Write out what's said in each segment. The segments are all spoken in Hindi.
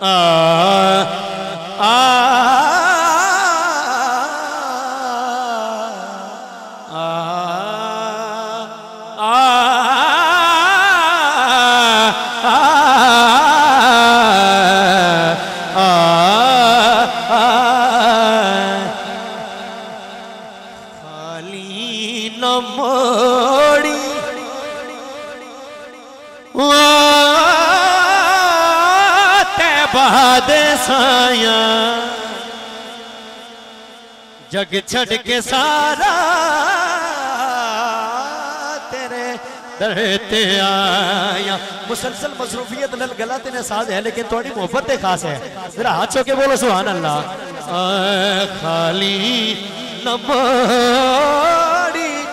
जग छड़ के सारा तेरे दर ते आया। मुसलसल मसरूफियत नल गला तेने साज है लेकिन थोड़ी मोहब्बत खास है। जरा हाथ छो के बोलो सुभान अल्लाह। खाली न मोड़ी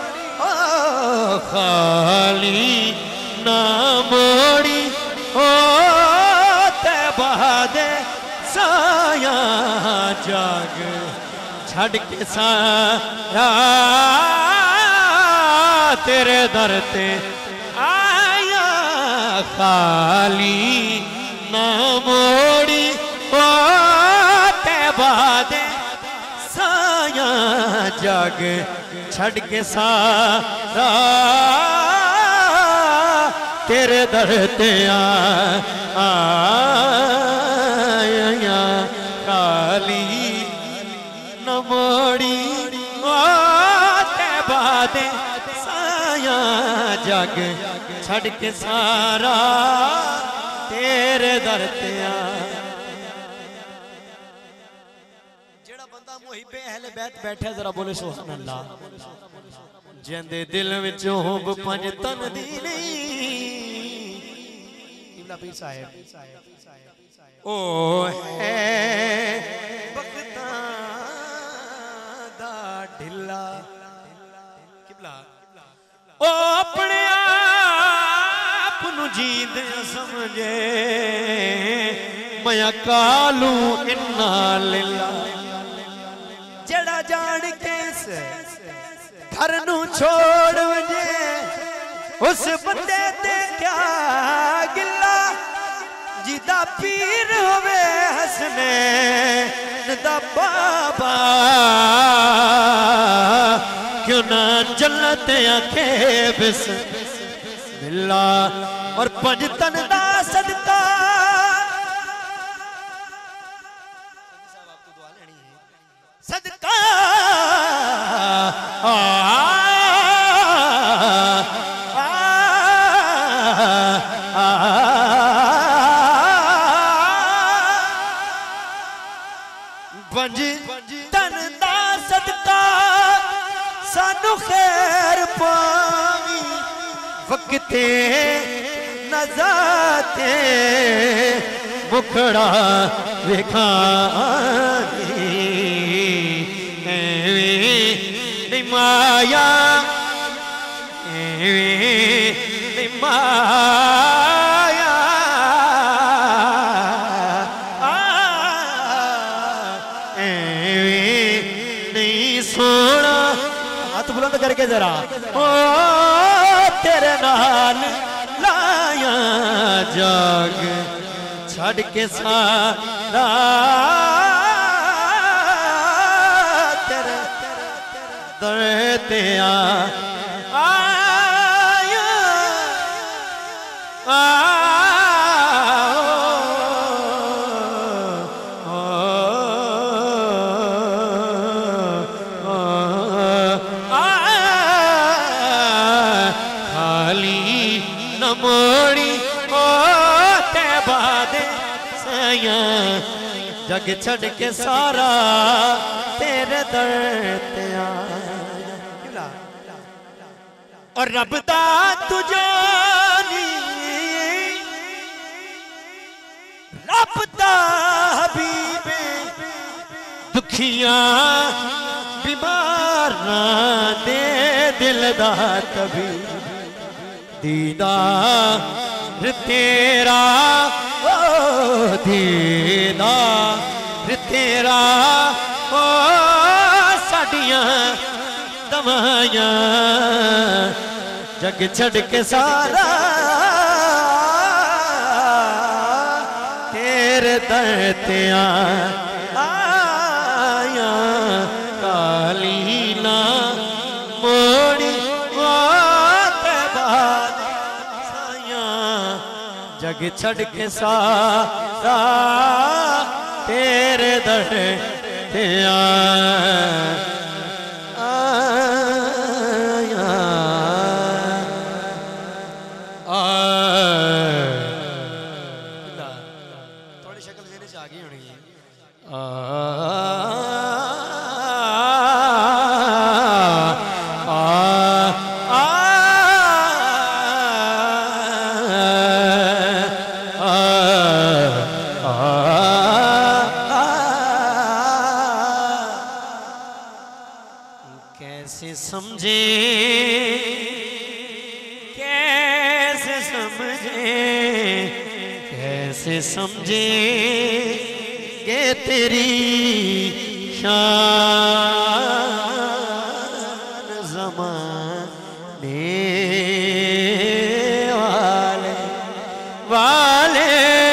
खाली न मोड़ी ओ ते बहादे साया जाग छड़ के सारा तेरे दर ते आया। खाली ना मोड़ी ओ ते बादे साया जग छड़ के सारा तेरे दर ते आया। खाली मोड़ी ते बादे साया जग छड़ के सारा तेरे दर ते जेड़ा बंदा मुहिबे अहले बैत बैठा जरा बोले सुभान अल्लाह। जिंदे दिल विच होब पंज तन दी नहीं इब्ला पीर साहब ओ है ढिला किबला ओ अपने आप नू जींद समझे मैं कालू इन्ना लिला। जड़ा जान के घर नू छोड़ वजे उस बंदे ते क्या गिला। जिदा पीर होवे हसने दा बाबा क्यों ना जन्नत आखे बिस्मिल्लाह। और पंज तन दा सदका सदका पंज तन दा सदका सानू खैर पावी वक्ते नजाते मुखड़ा वेखानी। एवें माया एवें माया सोना। हाथ बुलंद करके जरा ओ तेरे नाल लाया जाग छड़ के सारा तेरे दर ते मोड़ी ओ ते बादे साया जग छड़ के सारा तेरे दर ते आया। और रब दा तू जानी रब दा हबीबे दुखियां बीमार दे दिल दा तभी दीदार तेरा ओ दीदार तेरा ओ साडियां दवाइयां जग छड़ के सारा तेरे दरते आया काली ना मोड़ी जग छड़ के सारा तेरे दर ते थोड़ी शक्ल देने से आगे होनी है कैसे समझे कैसे समझे कैसे समझे ये तेरी शान ज़माने वाले वाले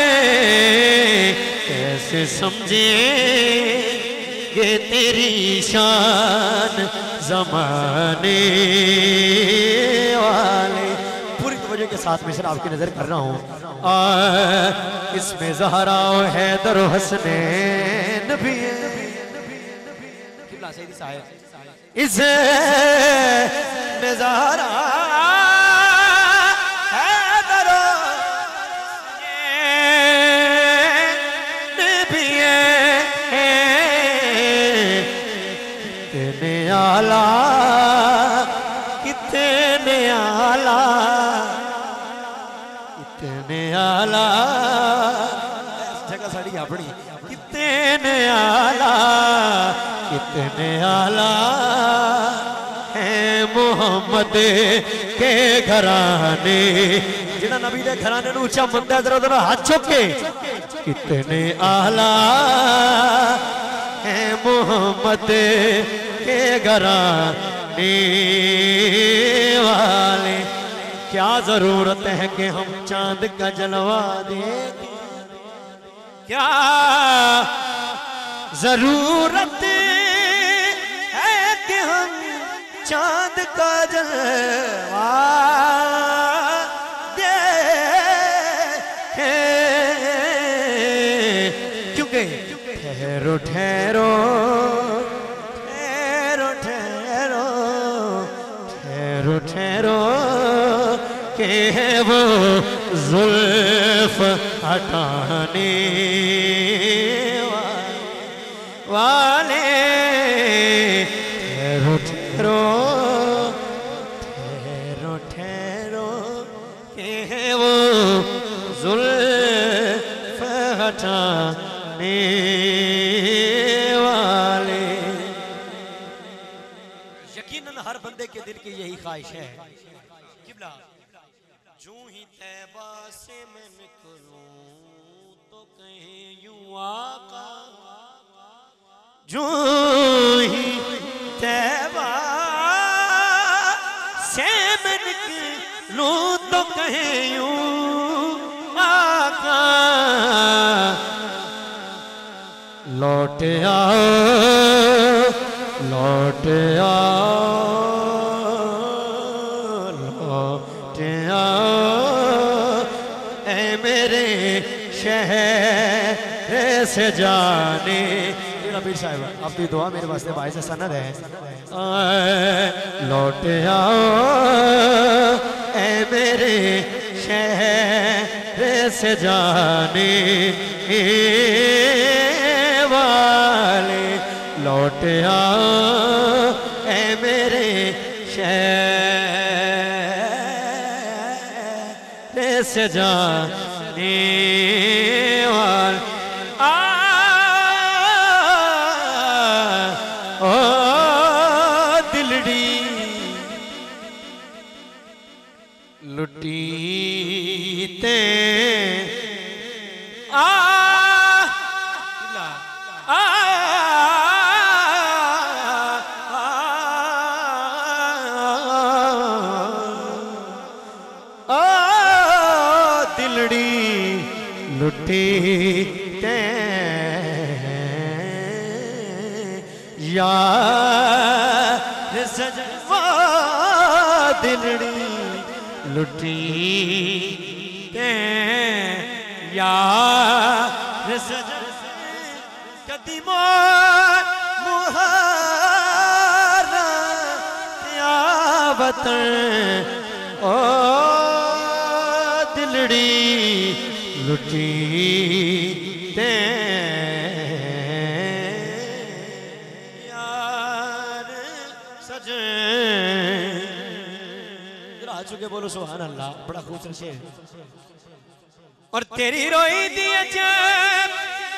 कैसे समझे ये तेरी शान ज़माने वाले। पूरी तवज्जो के साथ में सर आपकी नजर कर रहा हूँ इसमें ज़हरा हैदर हसनैन भी है इसमें ज़हरा हैदर भी है कितने आला कितने आला कितने आला जगह साड़ी अपनी कितने आला है मोहम्मद के घराने जिन्हें नबी दे घराने नूं उच्चा मंदा जरा जरा हाथ चुक के कितने आला है मोहम्मद के घराने वाले। क्या जरूरत है कि हम चांद का जलवा देखें क्या जरूरत है कि हम चांद का जलवा देखें क्योंकि ठहरो ठहरो ठहरो ठहरो ठहरो ठहरो के वो जुल्फ हटाने वाले ठहरो ठहरो ठहरो ठहरो के वो जुल्फ हटाने वाले। यकीनन हर बंदे के दिल की यही ख्वाहिश है किबला जूं ही तैबा से मैं निकलूं तो कहीं यूं आका जूं ही तैबा से मैं निकलूं तो कहीं यूं आका लौट आओ लौट आओ ऐ मेरे शहर से जाने। पीर साहब आपकी दुआ मेरे वास्ते भाई से सनद है लौट आओ ऐ मेरे शहर से जाने वाले लौट आओ ऐ मेरे शहर से जाने वाले ओ दिलड़ी लुटी ते दिलड़ी लुटी ते यार सजवा दिलड़ी लुटी ते यार सजन कदीमो मुहारा त्या वतन ओ दिलड़ी लुटी ते यार सजन। जरा आ चुके बोलो सुभान अल्लाह, बड़ा खूबसूरत शेर। और तेरी रोई दी अजब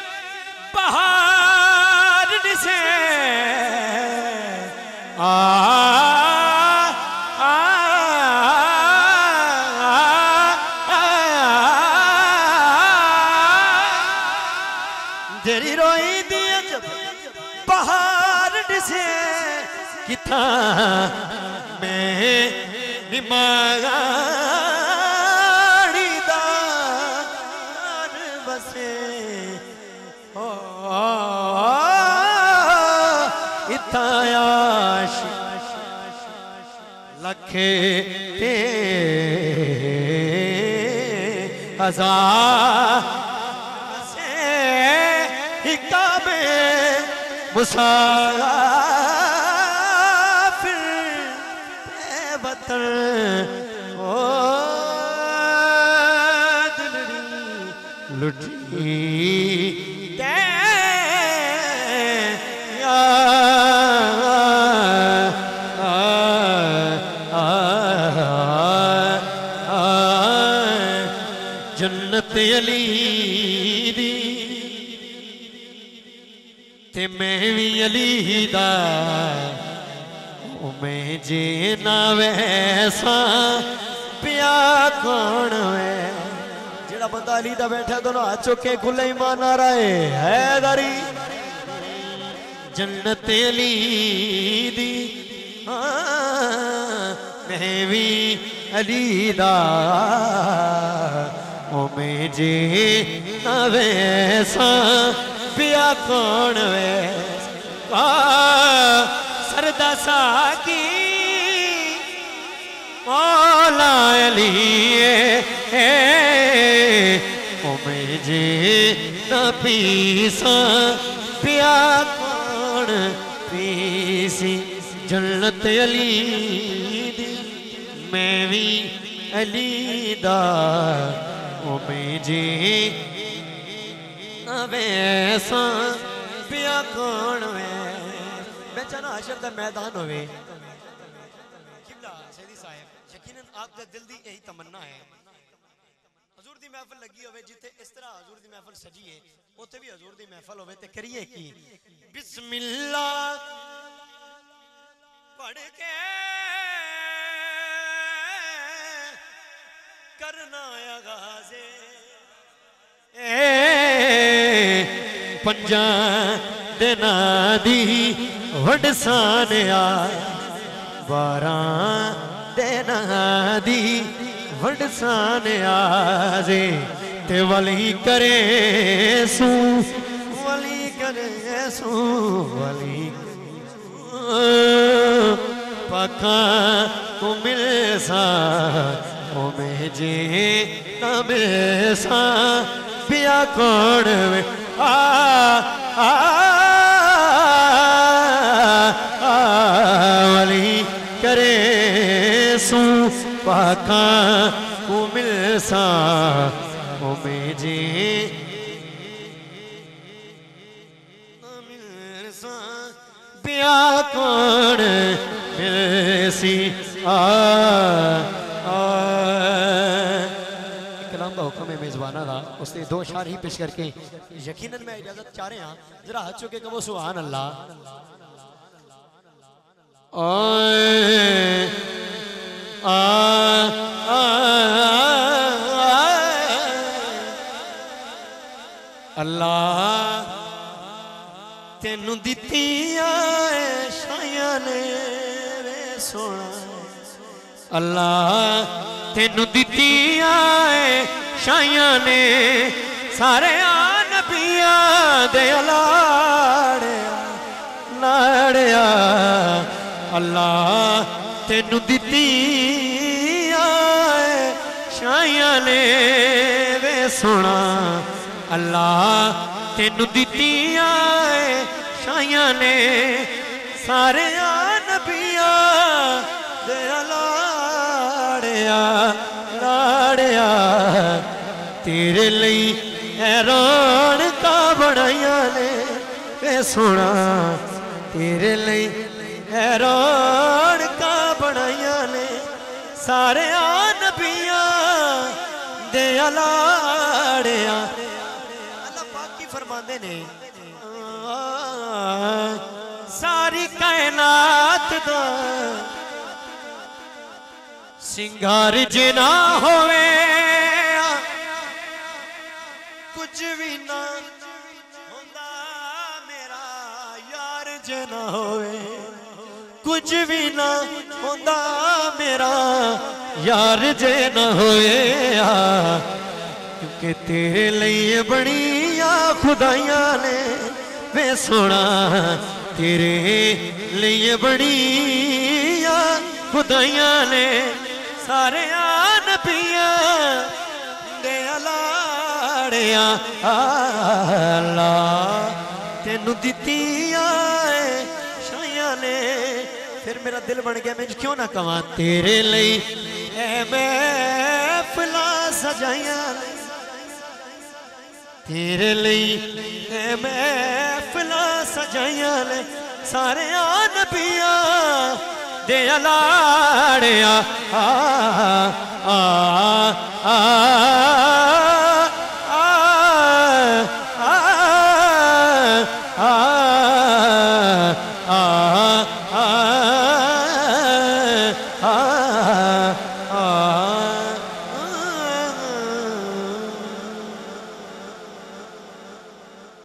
बहार से आ तेरी रोई दी अजब बहार से किथा मैं निमागाड़ी दार बसे ओ इतायाश लखे ते हजार से हिकाबे मुसाफिर वतन ओ दिलड़ी लुटी ते जन्नत अली दी ते मैं भी अली दा ओ मैं जे ना वैसा पिया कौन वे। जेड़ा बंदा अली दा बैठा दोनों हाथ चुके खुले ईमान आ रहा है दरी जन्नत अली दी मैं भी अली दा ओ मैं जे ना वैसा पिया कौन वे। सरदा साकी मौला अली ओ मैं जे ना पीसा पिया कौन पीसी जन्नत अली दी मैं भी अली दा ओ मैं जे वैसा पिया कौन वे। मैं चाहना हशर दा मैदान होवे किबला सैयदी साहब यकीनन आपका दिल दी यही तमन्ना है हजूर दी महफिल लगी होवे जिथे इस तरह हजूर दी महफिल सजी है उथे भी हजूर दी महफिल होवे ते करिए की बिस्मिल्लाह पढ़ के करना आगाज़े पंजा दिना दी वडसान आ 12 दिना दी वडसान आजे ते वली करे सू वली करे सू वली पका को मिल सा ओ मैं जे ना मिल सा पिया कौन वे वली करे सू पाका को मिल सा ओ मैं जे मिल सा पिया कौन मिल सी कलाम का हुक्म है मेजबाना का उसने 2 अशार ही पेश करके यकीनन मैं इजाजत चाह रहे हैं जरा हाथ चुके कहो सुभान अल्लाह। अल्लाह तेनू दित्तियां शायां ने वे सोना अल्लाह तेनू दित्तियां शायां ने सारे नबियां दे लाड़िया लाड़िया अल्लाह तेनू दिती शाइया ने वे सोना अल्लाह तेनू दिती शाइया ने सारे नबिया दे लाड़िया लाड़िया तेरे लिए हैरान का बनाइया ने वे सोना तेरे लिए हैरान का बनाइया ने सारे नबिया दे लाड़िया अल्लाह पाक की फरमाते ने सारी कायनात दा सिंगार जे ना होवे कुछ भी ना होंदा मेरा यार जे ना होवे कुछ भी ना होंदा मेरा यार जे न होए क्योंकि तेरे लिए बनिया खुदाइया ने वे सोना तेरे लिए बनिया खुदाइया ने सारे नबिया दे लाड़िया अल्लाह तेनू दिती शाइया ने फिर मेरा दिल बन गया मैं क्यों ना कवां तेरे लिए महफिला सजाइया तेरे लिए महफिला सजाइया ने सारे नबिया दे लाड़िया आ आ आ आ